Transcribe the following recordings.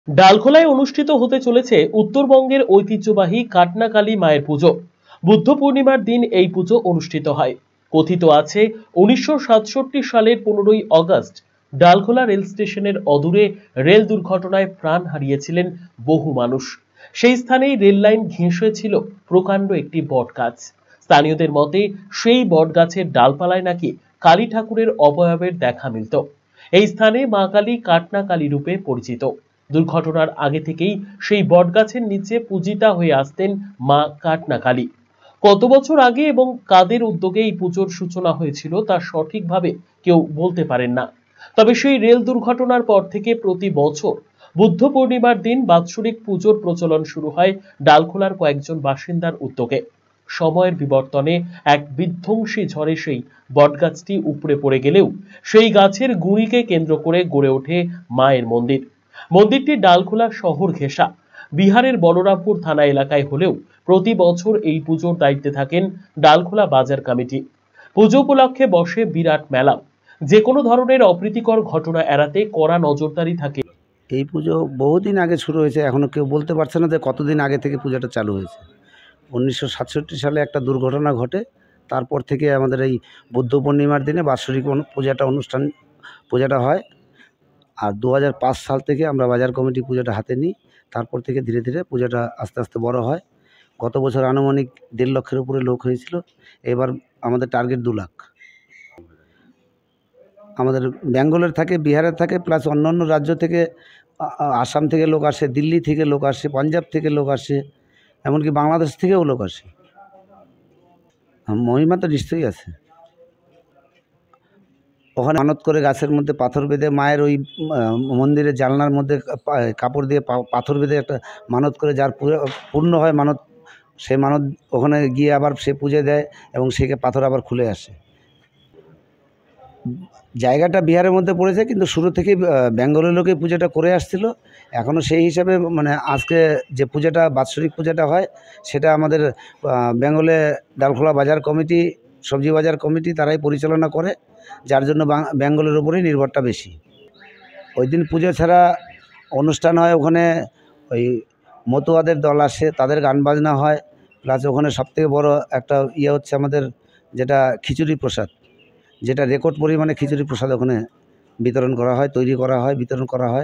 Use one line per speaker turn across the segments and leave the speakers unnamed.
ডালখোলায় অনুষ্ঠিত হতে চলেছে উত্তরবঙ্গের ঐতিহ্যবাহী কাটনাকালী মায়ের পুজো। বুদ্ধ পূর্ণিমার দিন এই পুজো অনুষ্ঠিত হয়। কথিত আছে 1967 সালের 15ই অগস্ট ডালখোলা রেল স্টেশনের অদূরে রেল দুর্ঘটনায় প্রাণ হারিয়েছিলেন বহু মানুষ। সেই স্থানেই রেল লাইন ঘেঁষে ছিল প্রকাণ্ড একটি বটগাছ। স্থানীয়দের মতে সেই বটগাছের ডালপালায় নাকি কালী ঠাকুরের অবয়বের দেখা মিলত। এই স্থানে মা কালী কাটনাকালী রূপে পরিচিত। দুর্ঘটনার আগে থেকেই সেই বটগাছের নিচে পূজিতা হয়ে আসতেন মা কাটনাকালী। কত বছর আগে এবং কাদের উদ্যোগে এই পুজোর সূচনা হয়েছিল তা সঠিকভাবে কেউ বলতে পারেন না। তবে সেই রেল দুর্ঘটনার পর থেকে প্রতি বছর বুদ্ধ পূর্ণিমার দিন বাৎসরিক পুজোর প্রচলন শুরু হয় ডালখোলার কয়েকজন বাসিন্দার উদ্যোগে। সময়ের বিবর্তনে এক বিধ্বংসী ঝড়ে সেই বটগাছটি উপড়ে পড়ে গেলেও সেই গাছের গুঁড়িকে কেন্দ্র করে গড়ে ওঠে মায়ের মন্দির। মন্দিরটি ডালখোলা শহর ঘেঁষা বিহারের বলরামপুর থানা এলাকায় হলেও প্রতি বছর এই পুজোর দায়িত্বে থাকেন ডালখোলা বাজার কমিটি। পুজো উপলক্ষে বসে বিরাট মেলা। যে কোনো ধরনের অপ্রীতিকর ঘটনা এড়াতে কড়া নজরদারি থাকে।
এই পুজো বহুদিন আগে শুরু হয়েছে, এখনও কেউ বলতে পারছে না যে কতদিন আগে থেকে পূজাটা চালু হয়েছে। 1967 সালে একটা দুর্ঘটনা ঘটে, তারপর থেকে আমাদের এই বুদ্ধ পূর্ণিমার দিনে বাৎসরিক পূজাটা হয়। আর 2005 সাল থেকে আমরা বাজার কমিটি পূজাটা হাতে নিই। তারপর থেকে ধীরে ধীরে পূজাটা আস্তে আস্তে বড় হয়। গত বছর আনুমানিক 1.5 লক্ষের উপরে লোক হয়েছিল। এবার আমাদের টার্গেট 2 লাখ। আমাদের বেঙ্গলের থাকে, বিহারের থাকে, প্লাস অন্যান্য রাজ্য থেকে আসাম থেকে লোক আসে, দিল্লি থেকে লোক আসে, পাঞ্জাব থেকে লোক আসে, এমনকি বাংলাদেশ থেকেও লোক আসে। মহিমা তো নিশ্চয়ই আছে। ওখানে মানত করে গাছের মধ্যে পাথর বেঁধে মায়ের ওই মন্দিরের জানলার মধ্যে কাপড় দিয়ে পাথর বেঁধে একটা মানত করে, যার পূর্ণ হয় মানত, সেই মানত ওখানে গিয়ে আবার সে পুজো দেয় এবং সেকে পাথর আবার খুলে আসে। জায়গাটা বিহারের মধ্যে পড়েছে, কিন্তু শুরু থেকেই বেঙ্গলের লোকে পূজাটা করে আসছিল। এখনও সেই হিসাবে মানে আজকে যে পূজাটা বাৎসরিক পূজাটা হয় সেটা আমাদের বেঙ্গলে ডালখোলা বাজার কমিটি, সবজি বাজার কমিটি তারাই পরিচালনা করে, যার জন্য বেঙ্গলের উপরেই নির্ভরটা বেশি। ওই দিন পুজো ছাড়া অনুষ্ঠান হয়, ওখানে ওই মতুয়াদের দল আসে, তাদের গান বাজনা হয়, প্লাস ওখানে সবথেকে বড় একটা হচ্ছে আমাদের যেটা খিচুড়ি প্রসাদ, যেটা রেকর্ড পরিমাণে খিচুড়ি প্রসাদ ওখানে বিতরণ করা হয়, তৈরি করা হয়, বিতরণ করা হয়।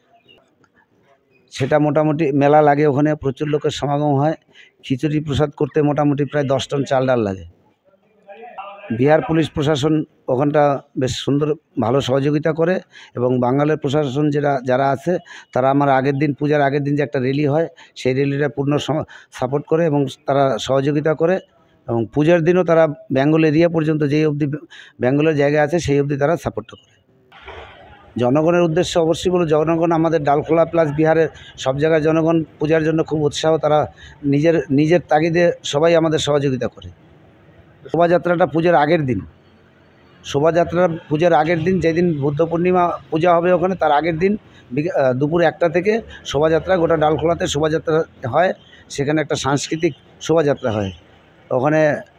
সেটা মোটামুটি মেলা লাগে, ওখানে প্রচুর লোকের সমাগম হয়। খিচুড়ি প্রসাদ করতে মোটামুটি প্রায় 10 টন চাল ডাল লাগে। বিহার পুলিশ প্রশাসন ওখানটা বেশ সুন্দর ভালো সহযোগিতা করে, এবং বাঙালির প্রশাসন যারা আছে তারা আমার আগের দিন, পূজার আগের দিন যে একটা র্যালি হয়, সেই র্যালিটা পূর্ণ সাপোর্ট করে এবং তারা সহযোগিতা করে। এবং পূজার দিনও তারা বেঙ্গল এরিয়া পর্যন্ত যেই অবধি বেঙ্গলের জায়গা আছে সেই অবধি তারা সাপোর্টটা করে। জনগণের উদ্দেশ্যে অবশ্যই বলো, জনগণ আমাদের ডালখোলা প্লাস বিহারের সব জায়গায় জনগণ পূজার জন্য খুব উৎসাহ, তারা নিজের তাগিদে সবাই আমাদের সহযোগিতা করে। শোভাযাত্রাটা পুজোর আগের দিন, শোভাযাত্রা পুজোর আগের দিন, যেদিন বুদ্ধ পূর্ণিমা পূজা হবে ওখানে, তার আগের দিন দুপুর 1টা থেকে শোভাযাত্রা গোটা ডালখোলাতে শোভাযাত্রা হয়। সেখানে একটা সাংস্কৃতিক শোভাযাত্রা হয়। ওখানে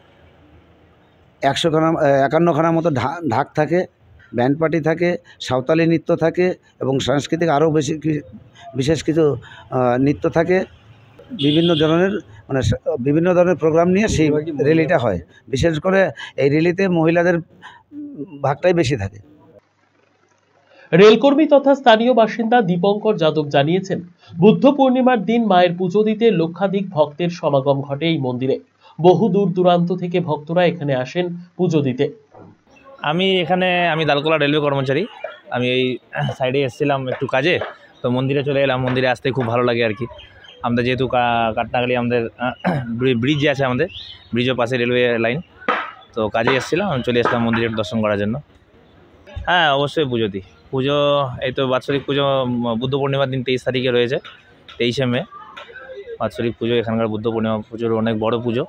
51খানার মতো ঢাক থাকে, ব্যান্ড পার্টি থাকে, সাঁওতালি নৃত্য থাকে এবং সাংস্কৃতিক আরও বিশেষ কিছু নৃত্য থাকে। বিভিন্ন ধরনের প্রোগ্রাম নিয়ে সেই র্যালিটা হয়। বিশেষ করে এই র্যালিতে মহিলাদের ভাগটাই বেশি থাকে।
রেলকর্মী তথা স্থানীয় বাসিন্দা দীপঙ্কর যাদব জানিয়েছেন, বুদ্ধ পূর্ণিমার দিন মায়ের পুজো দিতে লক্ষাধিক ভক্তের সমাগম ঘটে এই মন্দিরে। বহু দূর দূরান্ত থেকে ভক্তরা এখানে আসেন পুজো দিতে।
আমি ডালখোলা রেলওয়ে কর্মচারী। আমি এই সাইডে এসেছিলাম একটু কাজে, তো মন্দিরে চলে এলাম। মন্দিরে আসতে খুব ভালো লাগে আর কি। আমরা যেহেতু কাটনাকালী আমাদের ব্রিজ আছে, আমাদের ব্রিজের পাশে রেলওয়ে লাইন, তো কাজে এসেছিলাম, আমি চলে এসেছিলাম মন্দিরে দর্শন করার জন্য। হ্যাঁ, অবশ্যই পুজো দিই। পুজো এই তো বাৎসরিক পুজো বুদ্ধ পূর্ণিমার দিন 23 তারিখে রয়েছে, 23শে মে বাৎসরিক পুজো। এখানকার বুদ্ধ পূর্ণিমা পুজোর অনেক বড় পুজো।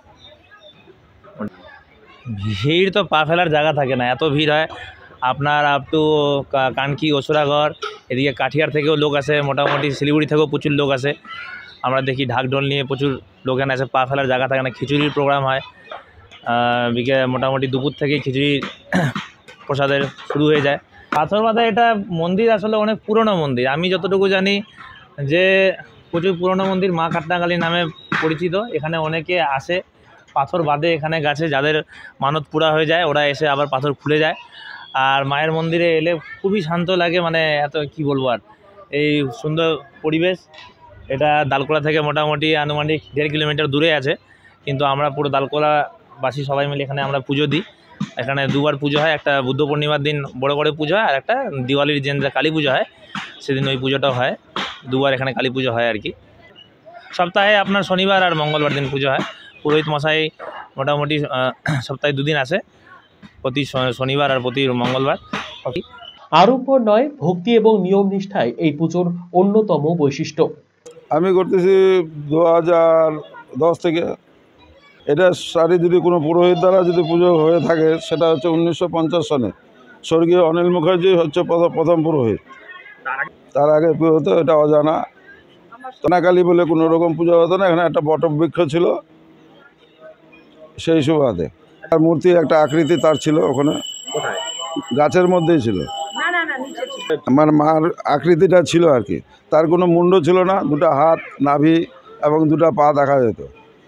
ভিড় তো পা ফেলার জায়গা থাকে না, এত ভিড় হয়। আপনার আপ টু কানকি, অসুরাগড়, এদিকে কাঠিয়ার থেকেও লোক আসে, মোটামুটি শিলিগুড়ি থেকেও প্রচুর লোক আসে। আমরা দেখি ঢাকঢোল নিয়ে প্রচুর লোক এখানে আসে, পা ফেলার জায়গা থাকে না। খিচুড়ির প্রোগ্রাম হয়, মোটামুটি দুপুর থেকেই খিচুড়ি প্রসাদের শুরু হয়ে যায়। পাথর মাথায় এটা মন্দির আসলে অনেক পুরনো মন্দির। আমি যতটুকু জানি যে প্রচুর পুরনো মন্দির, মা কাটনাকালী নামে পরিচিত। এখানে অনেকে আসে, পাথর বাঁধে এখানে গাছে, যাদের মানত পুরা হয়ে যায় ওরা এসে আবার পাথর খুলে যায়। আর মায়ের মন্দিরে এলে খুবই শান্ত লাগে, মানে এত কি বলবো আর, এই সুন্দর পরিবেশ। এটা দালকোলা থেকে মোটামুটি আনুমানিক 1.5 কিলোমিটার দূরে আছে, কিন্তু আমরা পুরো দালকোলাবাসী সবাই মিলে এখানে আমরা পুজো দিই। এখানে দুবার পুজো হয়, একটা বুদ্ধ পূর্ণিমার দিন বড় করে পুজো হয়, আর একটা দিওয়ালির দিন যে কালী পুজো হয় সেদিন ওই পুজোটাও হয়। দুবার এখানে কালী পুজো হয় আর কি। সপ্তাহে আপনার শনিবার আর মঙ্গলবার দিন পুজো হয়। পুরোহিত মশাই মোটামুটি সপ্তাহে 2 দিন আসে, প্রতি শনিবার আর প্রতি মঙ্গলবার।
আড়ম্বর নয়, ভক্তি এবং নিয়ম নিষ্ঠায় এই পুজোর অন্যতম বৈশিষ্ট্য।
আমি করতেছি 2010 থেকে। এটা যদি কোনো পুরোহিত দ্বারা যদি পুজো হয়ে থাকে, সেটা হচ্ছে 1950 সনে স্বর্গীয় অনিল মুখার্জি হচ্ছে প্রথম পুরোহিত। তার আগে হতো এটা অজানা। কাটনাকালী বলে কোনো রকম পুজো হতো না। এখানে একটা বটবৃক্ষ ছিল, সেই সুবাদে তার মূর্তি একটা আকৃতি তার ছিল ওখানে, গাছের মধ্যেই ছিল। আমার মার আকৃতিটা ছিল আর কি। তার কোনো মুন্ড ছিল না, 2টা হাত, নাভি এবং 2টা পা দেখা যেত।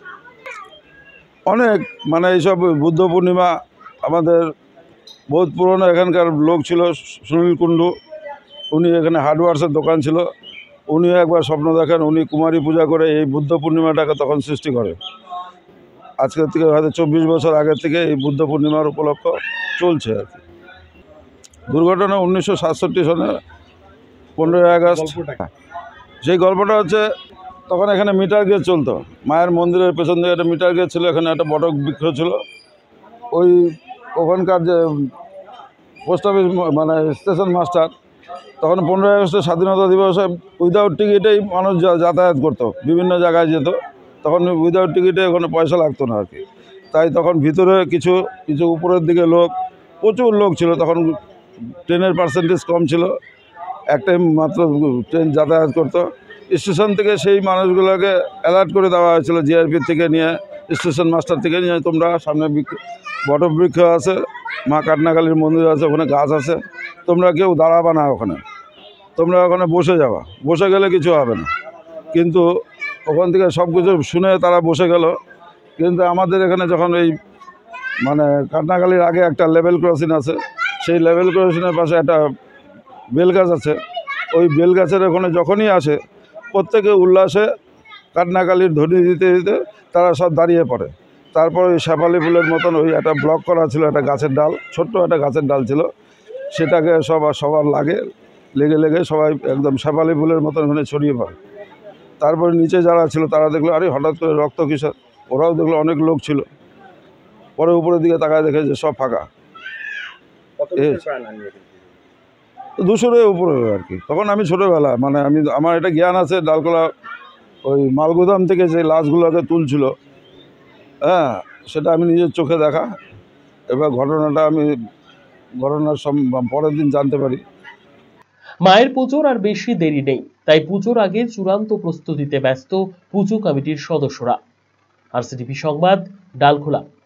অনেক মানে এইসব বুদ্ধ পূর্ণিমা আমাদের বহুত পুরনো এখানকার লোক ছিল সুনীল কুণ্ডু, উনি এখানে হার্ডওয়ার্সের দোকান ছিল। উনিও একবার স্বপ্ন দেখেন, উনি কুমারী পূজা করে এই বুদ্ধ পূর্ণিমাটাকে তখন সৃষ্টি করে। আজকের থেকে হয়তো 24 বছর আগের থেকে এই বুদ্ধ পূর্ণিমার উপলক্ষ চলছে আর কি। দুর্ঘটনা 1967 সনে 15ই আগস্ট। সেই গল্পটা হচ্ছে, তখন এখানে মিটার গেজ চলতো। মায়ের মন্দিরের পেছন দিকে একটা মিটার গেজ ছিল, এখানে একটা বট বৃক্ষ ছিল। ওখানকার যে পোস্ট অফিস মানে স্টেশন মাস্টার, তখন 15ই আগস্টের স্বাধীনতা দিবসে উইদাউট টিকিটেই মানুষ যাতায়াত করতো, বিভিন্ন জায়গায় যেত। তখন উইদাউট টিকিটে ওখানে পয়সা লাগতো না আর কি। তাই তখন ভিতরে কিছু উপরের দিকে লোক, প্রচুর লোক ছিল তখন। ট্রেনের পার্সেন্টেজ কম ছিল, একটাই মাত্র ট্রেন যাতায়াত করতো। স্টেশন থেকে সেই মানুষগুলোকে অ্যালার্ট করে দেওয়া হয়েছিল, জিআরপি থেকে নিয়ে, স্টেশন মাস্টার থেকে নিয়ে, তোমরা সামনে বটবৃক্ষ আছে, মা কাটনাকালীর মন্দির আছে, ওখানে গাছ আছে, তোমরা কেউ দাঁড়াবা না ওখানে, তোমরা ওখানে বসে যাবা, বসে গেলে কিছু হবে না। কিন্তু ওখান থেকে সব কিছু শুনে তারা বসে গেল। কিন্তু আমাদের এখানে যখন এই মানে কাটনাকালীর আগে একটা লেভেল ক্রসিং আছে, সেই লেভেল ক্রসিংয়ের পাশে একটা বেলগাছ আছে। ওই বেলগাছের ওখানে যখনই আসে, প্রত্যেকে উল্লাসে কাটনাকালীর ধ্বনি দিতে দিতে তারা সব দাঁড়িয়ে পড়ে। তারপর ওই শেফালি ফুলের মতন ওই একটা ব্লক করা ছিল, একটা গাছের ডাল, ছোট্ট একটা গাছের ডাল ছিল, সেটাকে সবার লেগে সবাই একদম শেফালি ফুলের মতন ওখানে ছড়িয়ে পড়ে। তারপরে নিচে যারা ছিল তারা দেখলো, আরে হঠাৎ করে রক্ত কিসের, ওরাও দেখলো অনেক লোক ছিল। পরে উপরের দিকে তাকায় দেখে যে সব ফাঁকা। 200-এর উপরে আর কি। তখন আমি ছোটোবেলা, মানে আমার এটা জ্ঞান আছে, ডালকোলা ওই মালগুদাম থেকে যে লাশগুলোকে তুলছিল, হ্যাঁ, সেটা আমি নিজের চোখে দেখা। এবার ঘটনার পরের দিন জানতে পারি।
মায়ের পুজোর আর বেশি দেরি নেই, তাই পুজোর আগে চূড়ান্ত প্রস্তুতিতে ব্যস্ত পুজো কমিটির সদস্যরা। RCTV সংবাদ, ডালখোলা।